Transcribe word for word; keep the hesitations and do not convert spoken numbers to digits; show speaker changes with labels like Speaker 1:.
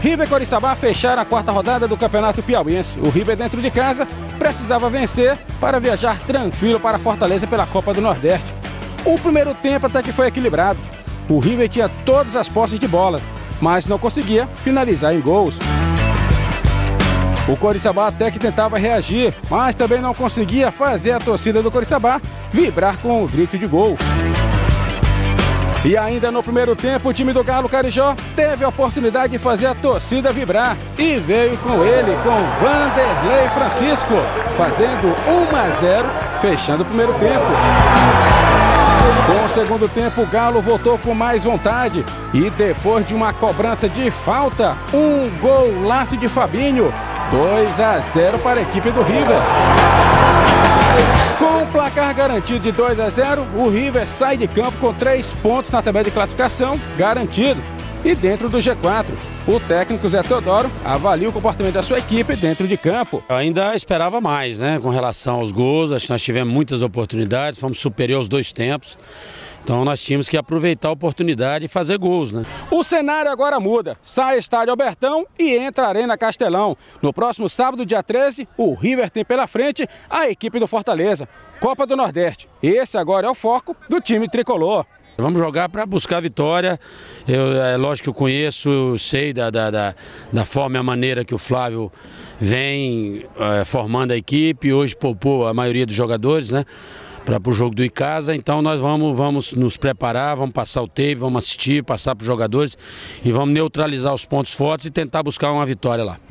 Speaker 1: River e Coriçaba fecharam a quarta rodada do Campeonato Piauiense. O River, dentro de casa, precisava vencer para viajar tranquilo para Fortaleza pela Copa do Nordeste. O primeiro tempo até que foi equilibrado. O River tinha todas as posses de bola, mas não conseguia finalizar em gols. O Coriçaba até que tentava reagir, mas também não conseguia fazer a torcida do Coriçaba vibrar com o grito de gol. E ainda no primeiro tempo, o time do Galo Carijó teve a oportunidade de fazer a torcida vibrar. E veio com ele, com Vanderlei Francisco, fazendo um a zero, fechando o primeiro tempo. Com o segundo tempo, o Galo voltou com mais vontade. E depois de uma cobrança de falta, um golaço de Fabinho. dois a zero para a equipe do River. Com o placar garantido de dois a zero, o River sai de campo com três pontos na tabela de classificação, garantido. E dentro do G quatro, o técnico Zé Teodoro avalia o comportamento da sua equipe dentro de campo.
Speaker 2: Eu ainda esperava mais, né, com relação aos gols. Acho que nós tivemos muitas oportunidades, fomos superior aos dois tempos. Então nós tínhamos que aproveitar a oportunidade e fazer gols, né?
Speaker 1: O cenário agora muda. Sai Estádio Albertão e entra Arena Castelão. No próximo sábado, dia treze, o River tem pela frente a equipe do Fortaleza. Copa do Nordeste. Esse agora é o foco do time tricolor.
Speaker 2: Vamos jogar para buscar a vitória. Eu, é lógico que eu conheço, sei da, da, da, da forma e a maneira que o Flávio vem é, formando a equipe. Hoje poupou a maioria dos jogadores, né, para o jogo do Icasa. Então nós vamos, vamos nos preparar, vamos passar o tape, vamos assistir, passar para os jogadores e vamos neutralizar os pontos fortes e tentar buscar uma vitória lá.